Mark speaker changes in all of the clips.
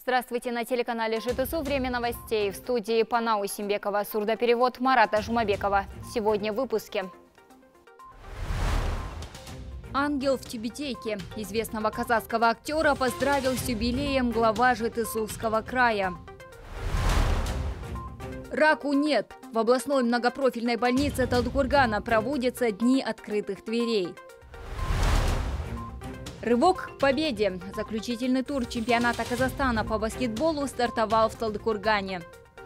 Speaker 1: Здравствуйте, на телеканале ЖТСУ «Время новостей». В студии Панау Симбекова, сурдоперевод Марата Жумабекова. Сегодня в выпуске. Ангел в тюбетейке. Известного казахского актера поздравил с юбилеем глава Житысувского края. Раку нет. В областной многопрофильной больнице Талдыкургана проводятся дни открытых дверей. Рывок к победе. Заключительный тур чемпионата Казахстана по баскетболу стартовал в Талдыкургане.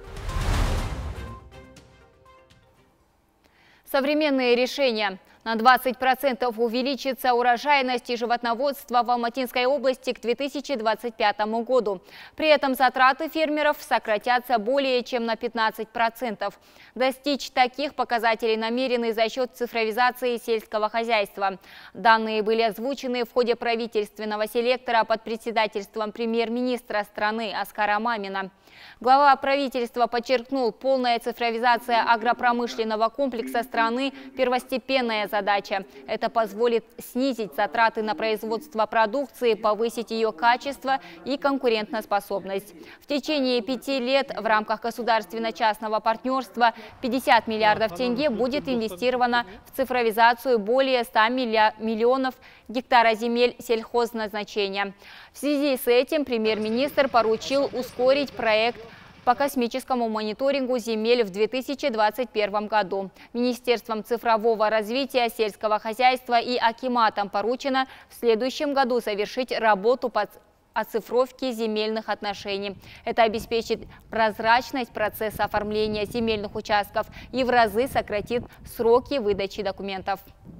Speaker 1: Современные решения. На 20% увеличится урожайность и животноводство в Алматинской области к 2025 году. При этом затраты фермеров сократятся более чем на 15%. Достичь таких показателей намерены за счет цифровизации сельского хозяйства. Данные были озвучены в ходе правительственного селектора под председательством премьер-министра страны Аскара Мамина. Глава правительства подчеркнул, полная цифровизация агропромышленного комплекса страны – первостепенная задача. Это позволит снизить затраты на производство продукции, повысить ее качество и конкурентоспособность. В течение 5 лет в рамках государственно-частного партнерства 50 миллиардов тенге будет инвестировано в цифровизацию более 100 миллионов гектара земель сельхозназначения. В связи с этим премьер-министр поручил ускорить проект по космическому мониторингу земель в 2021 году. Министерством цифрового развития сельского хозяйства и акиматом поручено в следующем году завершить работу по оцифровке земельных отношений. Это обеспечит прозрачность процесса оформления земельных участков и в разы сократит сроки выдачи документов.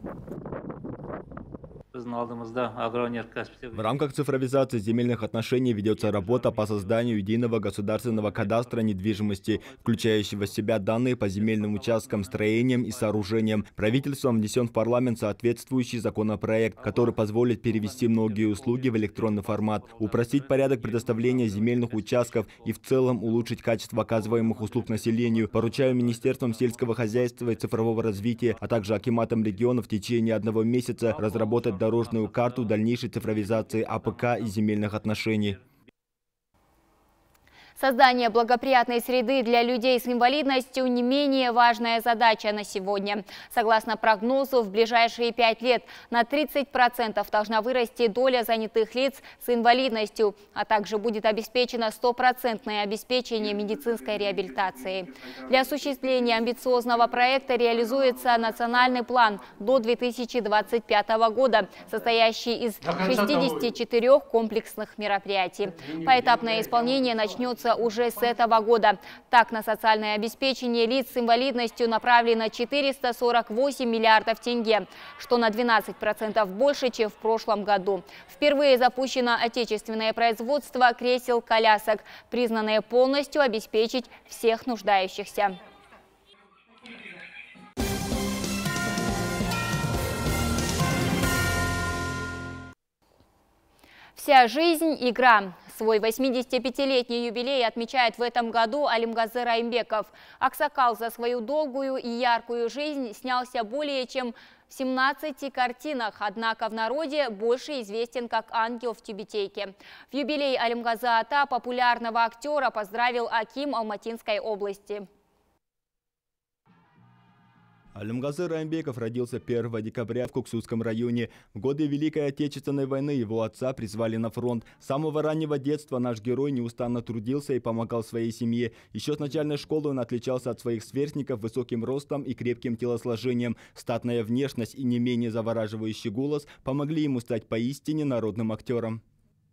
Speaker 2: В рамках цифровизации земельных отношений ведется работа по созданию единого государственного кадастра недвижимости, включающего в себя данные по земельным участкам, строениям и сооружениям. Правительством внесен в парламент соответствующий законопроект, который позволит перевести многие услуги в электронный формат, упростить порядок предоставления земельных участков и в целом улучшить качество оказываемых услуг населению. Поручаю Министерствам сельского хозяйства и цифрового развития, а также акиматам регионов в течение 1 месяца разработать дорожную карту дальнейшей цифровизации АПК и земельных отношений.
Speaker 1: Создание благоприятной среды для людей с инвалидностью не менее важная задача на сегодня. Согласно прогнозу, в ближайшие 5 лет на 30% должна вырасти доля занятых лиц с инвалидностью, а также будет обеспечено 100% обеспечение медицинской реабилитации. Для осуществления амбициозного проекта реализуется национальный план до 2025 года, состоящий из 64 комплексных мероприятий. Поэтапное исполнение начнется уже с этого года. Так, на социальное обеспечение лиц с инвалидностью направлено 448 миллиардов тенге, что на 12% больше, чем в прошлом году. Впервые запущено отечественное производство кресел-колясок, признанное полностью обеспечить всех нуждающихся. Вся жизнь – игра. Свой 85-летний юбилей отмечает в этом году Алимгазы Райымбеков. Аксакал за свою долгую и яркую жизнь снялся более чем в 17 картинах, однако в народе больше известен как «Ангел в тюбетейке». В юбилей Алимгазы Ата популярного актера поздравил аким Алматинской области.
Speaker 2: Алимгазы Райымбеков родился 1 декабря в Куксусском районе. В годы Великой Отечественной войны его отца призвали на фронт. С самого раннего детства наш герой неустанно трудился и помогал своей семье. Еще с начальной школы он отличался от своих сверстников высоким ростом и крепким телосложением. Статная внешность и не менее завораживающий голос помогли ему стать поистине народным актером.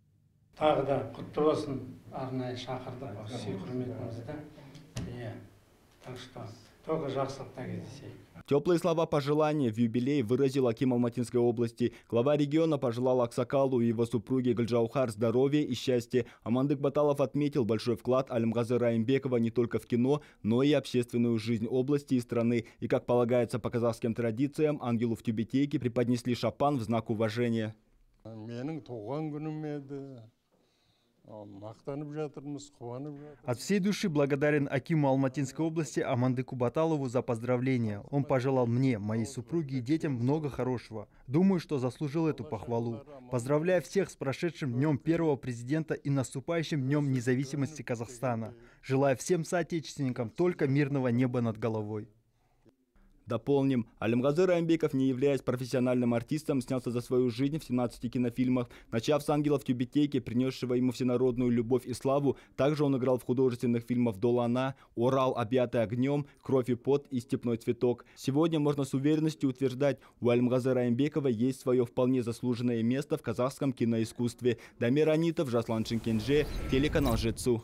Speaker 2: Теплые слова пожелания в юбилей выразил аким Алматинской области. Глава региона пожелал Аксакалу и его супруге Гульджаухар здоровья и счастья. Амандык Баталов отметил большой вклад Алимгазы Райымбекова не только в кино, но и общественную жизнь области и страны. И, как полагается по казахским традициям, ангелу в тюбетейке преподнесли шапан в знак уважения.
Speaker 3: От всей души благодарен акиму Алматинской области Амандыку Баталову за поздравления. Он пожелал мне, моей супруге и детям много хорошего. Думаю, что заслужил эту похвалу. Поздравляю всех с прошедшим днем первого президента и наступающим днем независимости Казахстана. Желаю всем соотечественникам только мирного неба над головой.
Speaker 2: Дополним, Алимгазы Раймбеков, не являясь профессиональным артистом, снялся за свою жизнь в 17 кинофильмах. Начав с «Ангелов Тюбетейки», принесшего ему всенародную любовь и славу, также он играл в художественных фильмах «Долана», «Орал, объятый огнем», «Кровь и пот» и «Степной цветок». Сегодня можно с уверенностью утверждать, у Алимгазы Раймбекова есть свое вполне заслуженное место в казахском киноискусстве. Дамир Анитов, Жаслан Шинкенже, телеканал «Жетсу».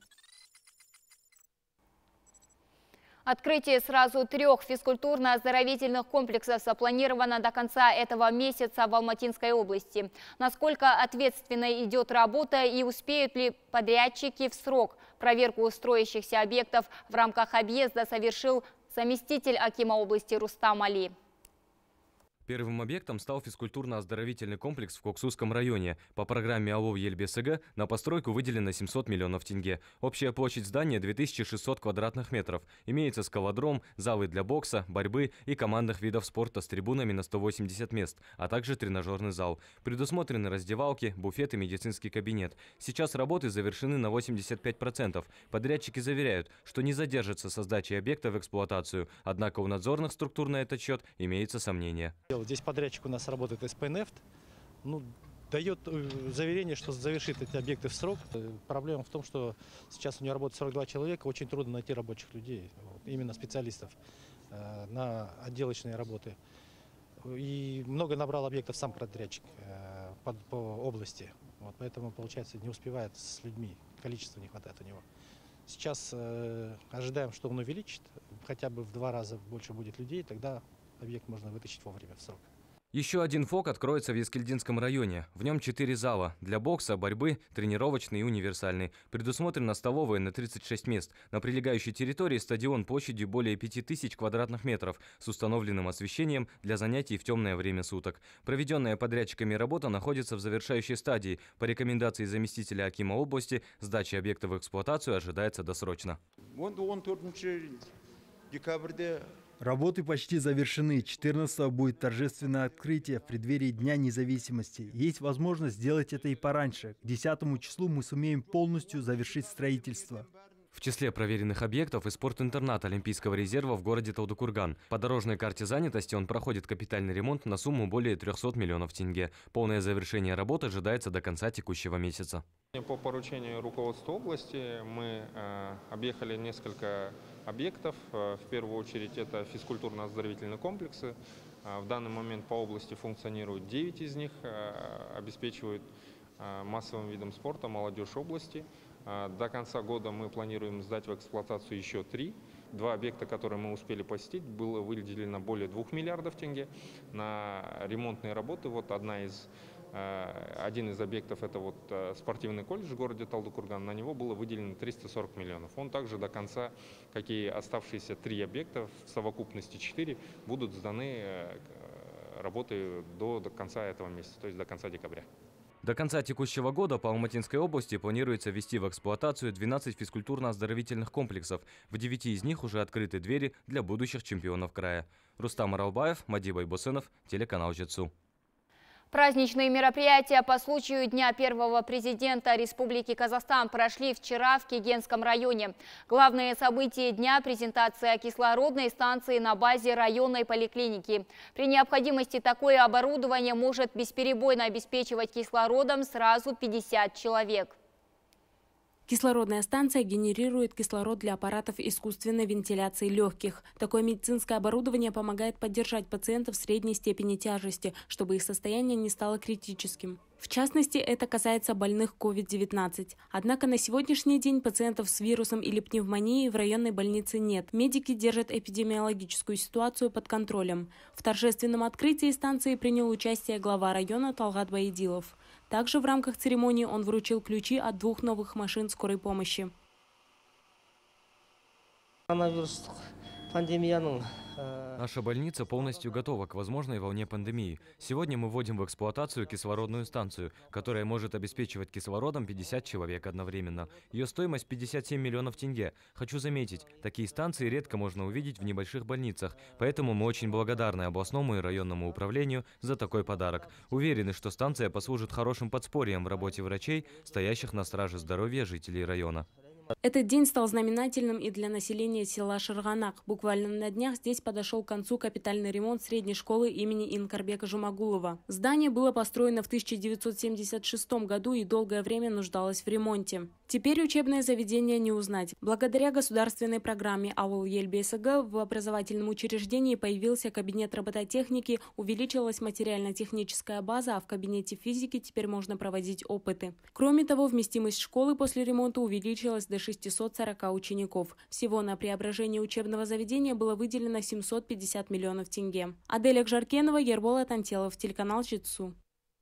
Speaker 1: Открытие сразу 3 физкультурно-оздоровительных комплексов запланировано до конца этого месяца в Алматинской области. Насколько ответственно идет работа и успеют ли подрядчики в срок? Проверку строящихся объектов в рамках объезда совершил заместитель акима области Рустам Али.
Speaker 4: Первым объектом стал физкультурно-оздоровительный комплекс в Коксусском районе. По программе АО ЕЛБСГ на постройку выделено 700 миллионов тенге. Общая площадь здания 2600 квадратных метров. Имеется скалодром, залы для бокса, борьбы и командных видов спорта с трибунами на 180 мест, а также тренажерный зал. Предусмотрены раздевалки, буфет и медицинский кабинет. Сейчас работы завершены на 85%. Подрядчики заверяют, что не задержатся со сдачей объекта в эксплуатацию. Однако у надзорных структур на этот счет имеются сомнения.
Speaker 5: Здесь подрядчик у нас работает СП-Нефть. Дает заверение, что завершит эти объекты в срок. Проблема в том, что сейчас у него работает 42 человека, очень трудно найти рабочих людей, именно специалистов на отделочные работы. И много набрал объектов сам подрядчик по области. Поэтому, получается, не успевает с людьми, количества не хватает у него. Сейчас ожидаем, что он увеличит, хотя бы в 2 раза больше будет людей, тогда объект можно вытащить вовремя в срок.
Speaker 4: Еще один ФОК откроется в Ескельдинском районе. В нем 4 зала. Для бокса, борьбы, тренировочный и универсальный. Предусмотрена столовая на 36 мест. На прилегающей территории стадион площадью более 5000 квадратных метров с установленным освещением для занятий в темное время суток. Проведенная подрядчиками работа находится в завершающей стадии. По рекомендации заместителя акима области, сдача объекта в эксплуатацию ожидается досрочно.
Speaker 3: Работы почти завершены. 14-го будет торжественное открытие в преддверии Дня независимости. Есть возможность сделать это и пораньше. К 10 числу мы сумеем полностью завершить строительство.
Speaker 4: В числе проверенных объектов и спортинтернат Олимпийского резерва в городе Талдыкурган. По дорожной карте занятости он проходит капитальный ремонт на сумму более 300 миллионов тенге. Полное завершение работы ожидается до конца текущего месяца.
Speaker 6: По поручению руководства области мы объехали несколько объектов. В первую очередь это физкультурно-оздоровительные комплексы. В данный момент по области функционируют 9 из них, обеспечивают массовым видом спорта молодежь области. До конца года мы планируем сдать в эксплуатацию еще 3. 2 объекта, которые мы успели посетить, было выделено более 2 миллиардов тенге на ремонтные работы. Один из объектов – это спортивный колледж в городе Талдыкурган. На него было выделено 340 миллионов. Он также до конца, как и оставшиеся 3 объекта, в совокупности 4, будут сданы работы до конца этого месяца, то есть до конца декабря.
Speaker 4: До конца текущего года по Алматинской области планируется ввести в эксплуатацию 12 физкультурно-оздоровительных комплексов. В 9 из них уже открыты двери для будущих чемпионов края. Рустам Аралбаев, Мади Байбусынов, телеканал «Жетсу».
Speaker 1: Праздничные мероприятия по случаю Дня первого президента Республики Казахстан прошли вчера в Кегенском районе. Главное событие дня – презентация кислородной станции на базе районной поликлиники. При необходимости такое оборудование может бесперебойно обеспечивать кислородом сразу 50 человек.
Speaker 7: Кислородная станция генерирует кислород для аппаратов искусственной вентиляции легких. Такое медицинское оборудование помогает поддержать пациентов средней степени тяжести, чтобы их состояние не стало критическим. В частности, это касается больных COVID-19. Однако на сегодняшний день пациентов с вирусом или пневмонией в районной больнице нет. Медики держат эпидемиологическую ситуацию под контролем. В торжественном открытии станции принял участие глава района Талгат Баедилов. Также в рамках церемонии он вручил ключи от 2 новых машин скорой помощи.
Speaker 4: Наша больница полностью готова к возможной волне пандемии. Сегодня мы вводим в эксплуатацию кислородную станцию, которая может обеспечивать кислородом 50 человек одновременно. Ее стоимость 57 миллионов тенге. Хочу заметить, такие станции редко можно увидеть в небольших больницах, поэтому мы очень благодарны областному и районному управлению за такой подарок. Уверены, что станция послужит хорошим подспорьем в работе врачей, стоящих на страже здоровья жителей района.
Speaker 7: Этот день стал знаменательным и для населения села Шырганак. Буквально на днях здесь подошел к концу капитальный ремонт средней школы имени Инкарбека Жумагулова. Здание было построено в 1976 году и долгое время нуждалось в ремонте. Теперь учебное заведение не узнать. Благодаря государственной программе Ауыл ел бесігі в образовательном учреждении появился кабинет робототехники, увеличилась материально-техническая база, а в кабинете физики теперь можно проводить опыты. Кроме того, вместимость школы после ремонта увеличилась до 640 учеников. Всего на преображение учебного заведения было выделено 750 миллионов тенге. Аделя Жаркенова, Ербол Атантелов, телеканал Житсу.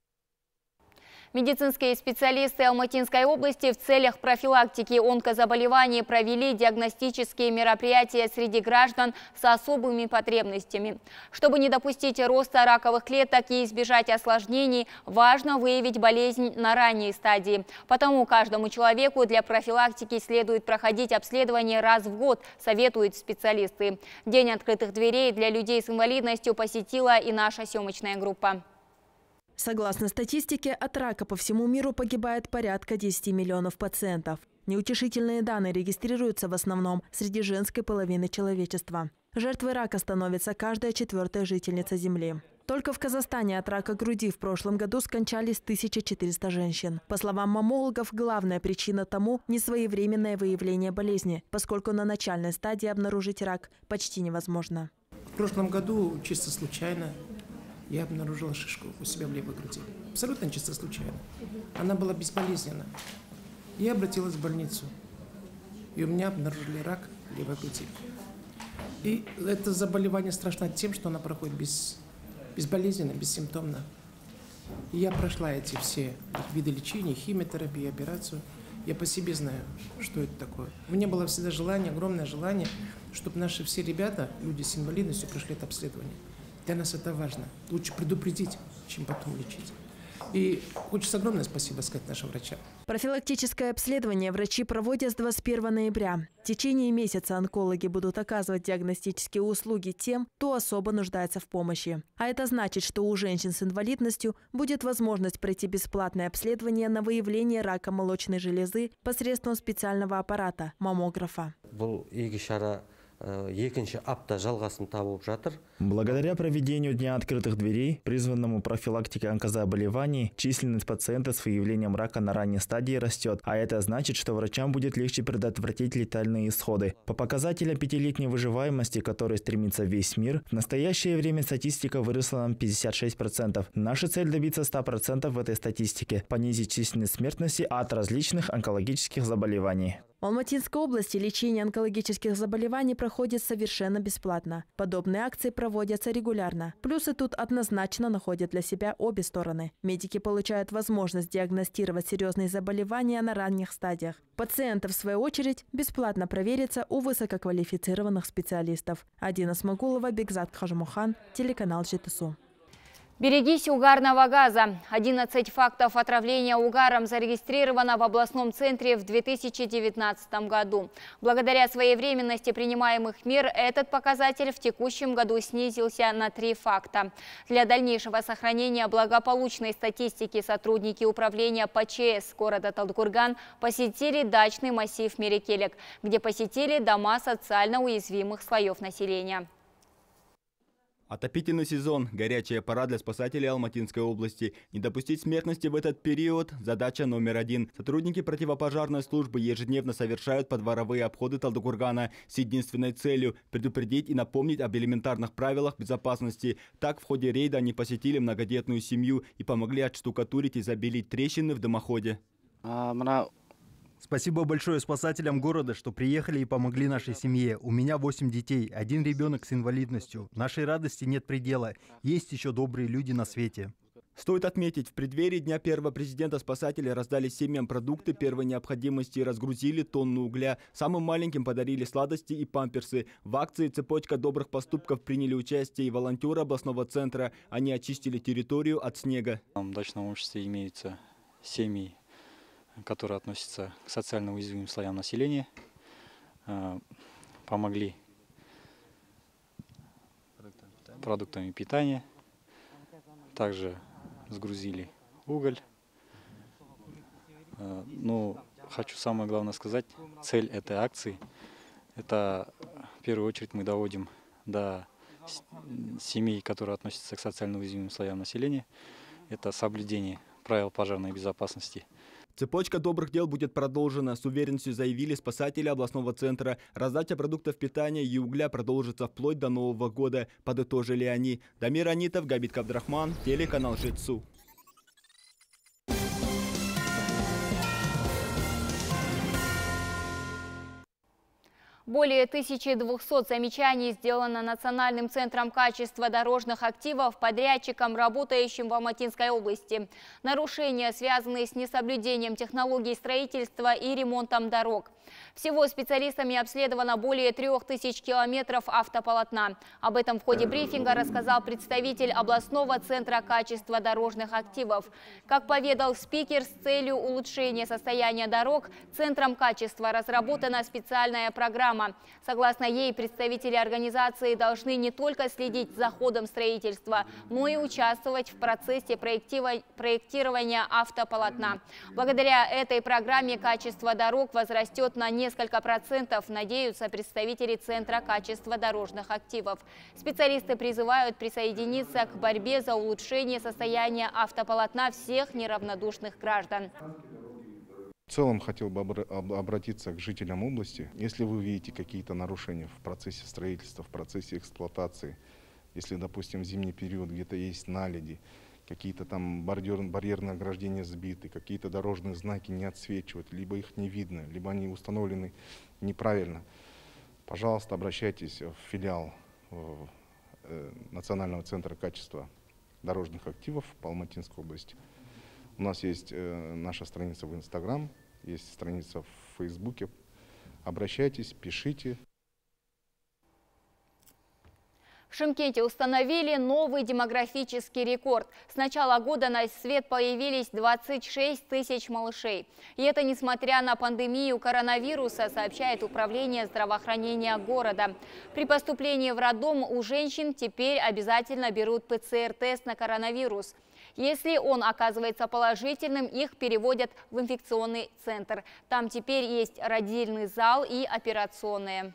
Speaker 1: Медицинские специалисты Алматинской области в целях профилактики онкозаболеваний провели диагностические мероприятия среди граждан с особыми потребностями. Чтобы не допустить роста раковых клеток и избежать осложнений, важно выявить болезнь на ранней стадии. Потому каждому человеку для профилактики следует проходить обследование раз в год, советуют специалисты. День открытых дверей для людей с инвалидностью посетила и наша съемочная группа.
Speaker 8: Согласно статистике, от рака по всему миру погибает порядка 10 миллионов пациентов. Неутешительные данные регистрируются в основном среди женской половины человечества. Жертвой рака становится каждая 4-я жительница Земли. Только в Казахстане от рака груди в прошлом году скончались 1400 женщин. По словам маммологов, главная причина тому – несвоевременное выявление болезни, поскольку на начальной стадии обнаружить рак почти невозможно.
Speaker 9: В прошлом году чисто случайно я обнаружила шишку у себя в левой груди. Абсолютно чисто случайно. Она была безболезненна. Я обратилась в больницу, и у меня обнаружили рак левой груди. И это заболевание страшно тем, что оно проходит безболезненно, бессимптомно. И я прошла эти все виды лечения, химиотерапию, операцию. Я по себе знаю, что это такое. У меня было всегда желание, огромное желание, чтобы наши все ребята, люди с инвалидностью, прошли это обследование. Для нас это важно. Лучше предупредить, чем потом лечить. И хочется огромное спасибо сказать нашим врачам.
Speaker 8: Профилактическое обследование врачи проводят с 21 ноября. В течение месяца онкологи будут оказывать диагностические услуги тем, кто особо нуждается в помощи. А это значит, что у женщин с инвалидностью будет возможность пройти бесплатное обследование на выявление рака молочной железы посредством специального аппарата – маммографа.
Speaker 10: Благодаря проведению Дня открытых дверей, призванному профилактике онкозаболеваний, численность пациентов с выявлением рака на ранней стадии растет, а это значит, что врачам будет легче предотвратить летальные исходы. По показателям 5-летней выживаемости, к которой стремится весь мир, в настоящее время статистика выросла на 56%. Наша цель добиться 100% в этой статистике, понизить численность смертности от различных онкологических заболеваний.
Speaker 8: В Алматинской области лечение онкологических заболеваний проходит совершенно бесплатно. Подобные акции проводятся регулярно. Плюсы тут однозначно находят для себя обе стороны. Медики получают возможность диагностировать серьезные заболевания на ранних стадиях. Пациенты, в свою очередь, бесплатно проверятся у высококвалифицированных специалистов. Адина Смагулова, Бекзат Хажмухан, телеканал Житсу.
Speaker 1: Берегись угарного газа. 11 фактов отравления угаром зарегистрировано в областном центре в 2019 году. Благодаря своевременности принимаемых мер этот показатель в текущем году снизился на 3 факта. Для дальнейшего сохранения благополучной статистики сотрудники управления ПЧС города Талдыкурган посетили дачный массив Мерекелек, где посетили дома социально уязвимых слоев населения.
Speaker 2: Отопительный сезон – горячая пора для спасателей Алматинской области. Не допустить смертности в этот период – задача номер 1. Сотрудники противопожарной службы ежедневно совершают подворовые обходы Талдыкургана с единственной целью – предупредить и напомнить об элементарных правилах безопасности. Так, в ходе рейда они посетили многодетную семью и помогли отштукатурить и забелить трещины в дымоходе.
Speaker 3: Спасибо большое спасателям города, что приехали и помогли нашей семье. У меня 8 детей, 1 ребенок с инвалидностью. Нашей радости нет предела. Есть еще добрые люди на свете.
Speaker 2: Стоит отметить, в преддверии Дня первого президента спасатели раздали семьям продукты первой необходимости и разгрузили тонну угля. Самым маленьким подарили сладости и памперсы. В акции «Цепочка добрых поступков» приняли участие и волонтеры областного центра. Они очистили территорию от снега.
Speaker 11: В дачном обществе имеются семьи, которые относятся к социально уязвимым слоям населения. Помогли продуктами питания. Также сгрузили уголь. Но хочу самое главное сказать, цель этой акции, это в первую очередь мы доводим до семей, которые относятся к социально уязвимым слоям населения, это соблюдение правил пожарной безопасности.
Speaker 2: Цепочка добрых дел будет продолжена. С уверенностью заявили спасатели областного центра. Раздача продуктов питания и угля продолжится вплоть до Нового года, подытожили они. Дамир Анитов, Габит Кабдрахман, телеканал Жетсу.
Speaker 1: Более 1200 замечаний сделано Национальным центром качества дорожных активов подрядчикам, работающим в Алматинской области. Нарушения, связанные с несоблюдением технологий строительства и ремонтом дорог. Всего специалистами обследовано более 3000 километров автополотна. Об этом в ходе брифинга рассказал представитель областного центра качества дорожных активов. Как поведал спикер, с целью улучшения состояния дорог Центром качества разработана специальная программа. Согласно ей, представители организации должны не только следить за ходом строительства, но и участвовать в процессе проектирования автополотна. Благодаря этой программе качество дорог возрастет на несколько процентов, надеются представители Центра качества дорожных активов. Специалисты призывают присоединиться к борьбе за улучшение состояния автополотна всех неравнодушных граждан.
Speaker 12: В целом хотел бы обратиться к жителям области. Если вы видите какие-то нарушения в процессе строительства, в процессе эксплуатации, если, допустим, в зимний период где-то есть наледи, какие-то там барьерные ограждения сбиты, какие-то дорожные знаки не отсвечивают, либо их не видно, либо они установлены неправильно, пожалуйста, обращайтесь в филиал Национального центра качества дорожных активов по Алматинской области. У нас есть наша страница в Инстаграм, есть страница в Фейсбуке. Обращайтесь, пишите.
Speaker 1: В Шымкенте установили новый демографический рекорд. С начала года на свет появились 26 тысяч малышей. И это несмотря на пандемию коронавируса, сообщает Управление здравоохранения города. При поступлении в роддом у женщин теперь обязательно берут ПЦР-тест на коронавирус. Если он оказывается положительным, их переводят в инфекционный центр. Там теперь есть родильный зал и операционная.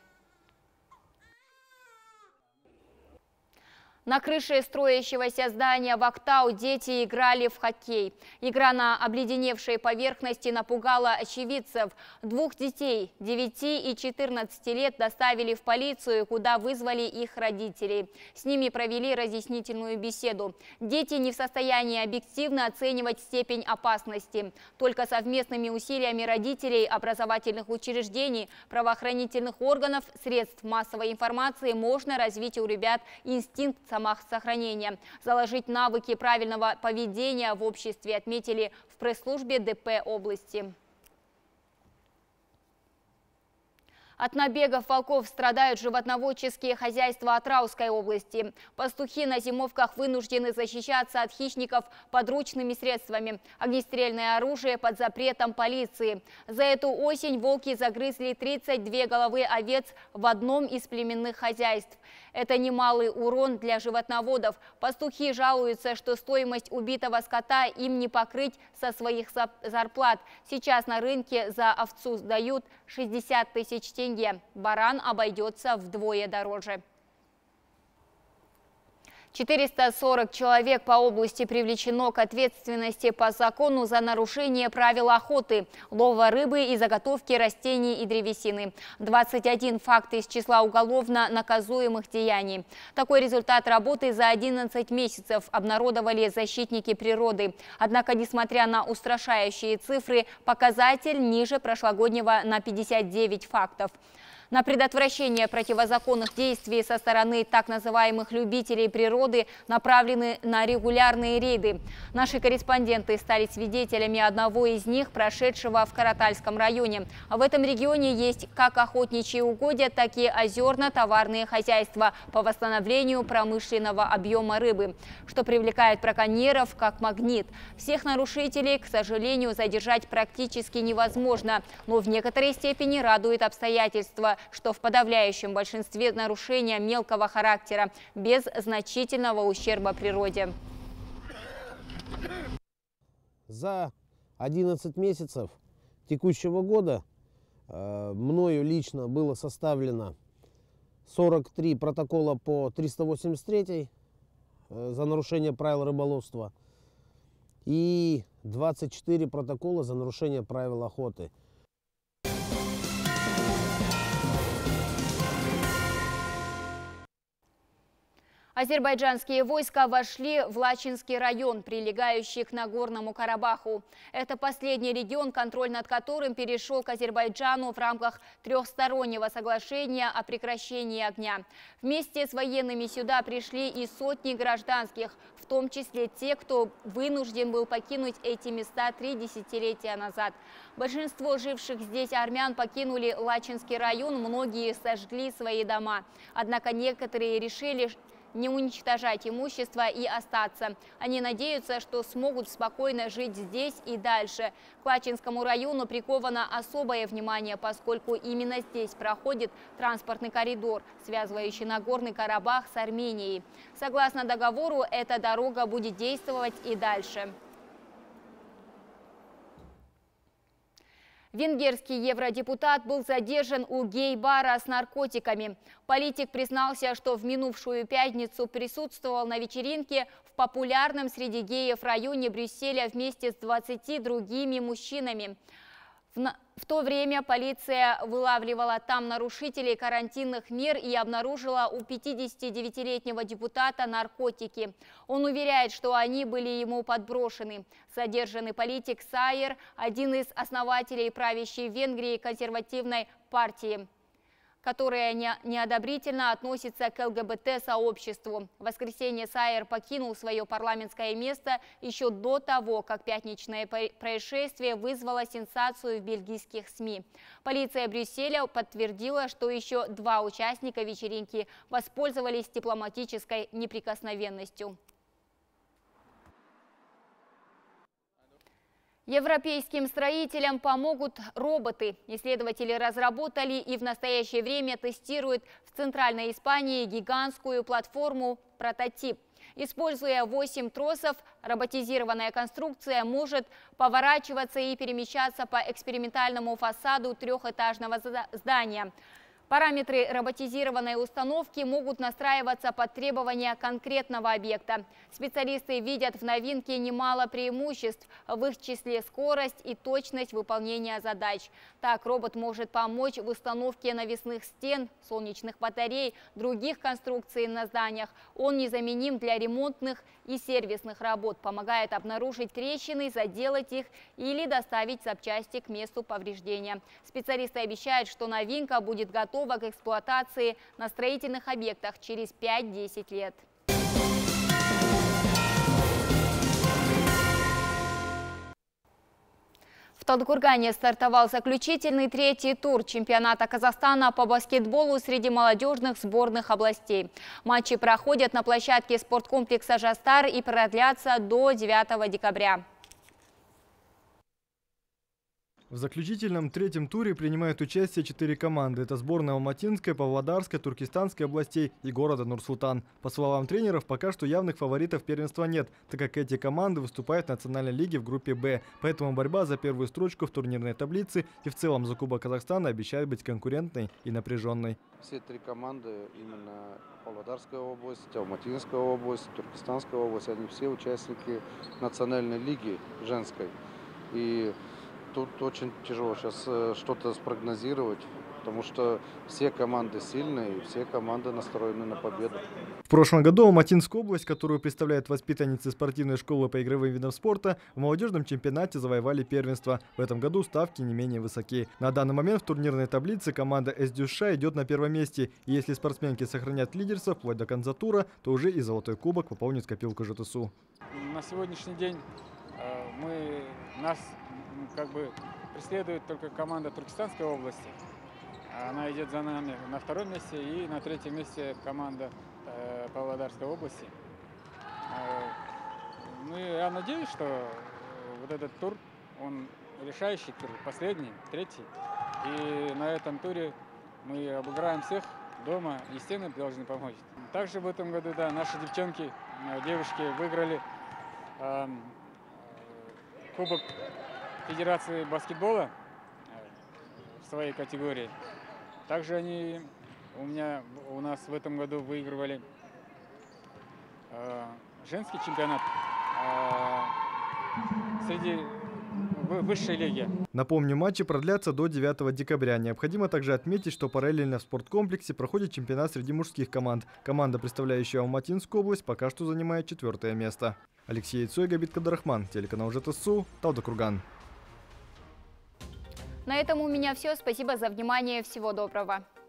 Speaker 1: На крыше строящегося здания в Актау дети играли в хоккей. Игра на обледеневшей поверхности напугала очевидцев. Двух детей, 9 и 14 лет, доставили в полицию, куда вызвали их родителей. С ними провели разъяснительную беседу. Дети не в состоянии объективно оценивать степень опасности. Только совместными усилиями родителей, образовательных учреждений, правоохранительных органов, средств массовой информации можно развить у ребят инстинкт самосохранения, заложить навыки правильного поведения в обществе, отметили в пресс-службе ДП области. От набегов волков страдают животноводческие хозяйства Атырауской области. Пастухи на зимовках вынуждены защищаться от хищников подручными средствами. Огнестрельное оружие под запретом полиции. За эту осень волки загрызли 32 головы овец в одном из племенных хозяйств. Это немалый урон для животноводов. Пастухи жалуются, что стоимость убитого скота им не покрыть со своих зарплат. Сейчас на рынке за овцу дают 60 тысяч тенге. Баран обойдется вдвое дороже. 440 человек по области привлечено к ответственности по закону за нарушение правил охоты, лова рыбы и заготовки растений и древесины. 21 факт из числа уголовно наказуемых деяний. Такой результат работы за 11 месяцев обнародовали защитники природы. Однако, несмотря на устрашающие цифры, показатель ниже прошлогоднего на 59 фактов. На предотвращение противозаконных действий со стороны так называемых любителей природы направлены на регулярные рейды. Наши корреспонденты стали свидетелями одного из них, прошедшего в Каратальском районе. В этом регионе есть как охотничьи угодья, так и озерно-товарные хозяйства по восстановлению промышленного объема рыбы, что привлекает браконьеров как магнит. Всех нарушителей, к сожалению, задержать практически невозможно, но в некоторой степени радует обстоятельство, что в подавляющем большинстве нарушения мелкого характера, без значительного ущерба природе.
Speaker 13: За 11 месяцев текущего года мною лично было составлено 43 протокола по 383 за нарушение правил рыболовства и 24 протокола за нарушение правил охоты.
Speaker 1: Азербайджанские войска вошли в Лачинский район, прилегающий к Нагорному Карабаху. Это последний регион, контроль над которым перешел к Азербайджану в рамках трехстороннего соглашения о прекращении огня. Вместе с военными сюда пришли и сотни гражданских, в том числе те, кто вынужден был покинуть эти места 3 десятилетия назад. Большинство живших здесь армян покинули Лачинский район, многие сожгли свои дома. Однако некоторые решили не уничтожать имущество и остаться. Они надеются, что смогут спокойно жить здесь и дальше. К Лачинскому району приковано особое внимание, поскольку именно здесь проходит транспортный коридор, связывающий Нагорный Карабах с Арменией. Согласно договору, эта дорога будет действовать и дальше. Венгерский евродепутат был задержан у гей-бара с наркотиками. Политик признался, что в минувшую пятницу присутствовал на вечеринке в популярном среди геев районе Брюсселя вместе с 20 другими мужчинами. В то время полиция вылавливала там нарушителей карантинных мер и обнаружила у 59-летнего депутата наркотики. Он уверяет, что они были ему подброшены. Задержанный политик Сайер – один из основателей правящей в Венгрии консервативной партии, которая неодобрительно относится к ЛГБТ-сообществу. В воскресенье Сайер покинул свое парламентское место еще до того, как пятничное происшествие вызвало сенсацию в бельгийских СМИ. Полиция Брюсселя подтвердила, что еще 2 участника вечеринки воспользовались дипломатической неприкосновенностью. Европейским строителям помогут роботы. Исследователи разработали и в настоящее время тестируют в Центральной Испании гигантскую платформу «Прототип». Используя 8 тросов, роботизированная конструкция может поворачиваться и перемещаться по экспериментальному фасаду 3-этажного здания. Параметры роботизированной установки могут настраиваться под требования конкретного объекта. Специалисты видят в новинке немало преимуществ, в их числе скорость и точность выполнения задач. Так, робот может помочь в установке навесных стен, солнечных батарей, других конструкций на зданиях. Он незаменим для ремонтных и сервисных работ, помогает обнаружить трещины, заделать их или доставить запчасти к месту повреждения. Специалисты обещают, что новинка будет готова к эксплуатации на строительных объектах через 5-10 лет. В Талдыкургане стартовал заключительный 3-й тур чемпионата Казахстана по баскетболу среди молодежных сборных областей. Матчи проходят на площадке спорткомплекса «Жастар» и продлятся до 9 декабря.
Speaker 14: В заключительном 3-м туре принимают участие 4 команды. Это сборная Алматинской, Павлодарской, Туркестанской областей и города Нур-Султан. По словам тренеров, пока что явных фаворитов первенства нет, так как эти команды выступают в национальной лиге в группе «Б». Поэтому борьба за первую строчку в турнирной таблице и в целом за Кубок Казахстана обещает быть конкурентной и напряженной.
Speaker 15: Все 3 команды, именно Павлодарская область, Алматинская область, Туркестанская область, они все участники национальной лиги женской. И тут очень тяжело сейчас что-то спрогнозировать. потому что все команды сильные, и все команды настроены на победу.
Speaker 14: В прошлом году Алматинскую область, которую представляют воспитанницы спортивной школы по игровым видам спорта, в молодежном чемпионате завоевали первенство. В этом году ставки не менее высоки. На данный момент в турнирной таблице команда СДЮШ идет на первом месте. И если спортсменки сохранят лидерство вплоть до конца тура, то уже и золотой кубок пополнит копилку ЖТСУ.
Speaker 16: На сегодняшний день нас как бы преследует только команда Туркестанской области. Она идет за нами на втором месте, и на третьем месте команда Павлодарской области. Ну, я надеюсь, что вот этот тур, он решающий тур, последний, третий. И на этом туре мы обыграем всех дома, и стены должны помочь. Также в этом году, да, наши девушки выиграли Кубок Федерации баскетбола в своей категории. Также они у нас в этом году выигрывали женский чемпионат среди высшей лиги.
Speaker 14: Напомню, матчи продлятся до 9 декабря. Необходимо также отметить, что параллельно в спорткомплексе проходит чемпионат среди мужских команд. Команда, представляющая Алматинскую область, пока что занимает 4-е место. Алексей Яйцой, Габит Кадарахман, телеканал ЖТСУ, Талдыкурган.
Speaker 1: На этом у меня все. Спасибо за внимание. Всего доброго.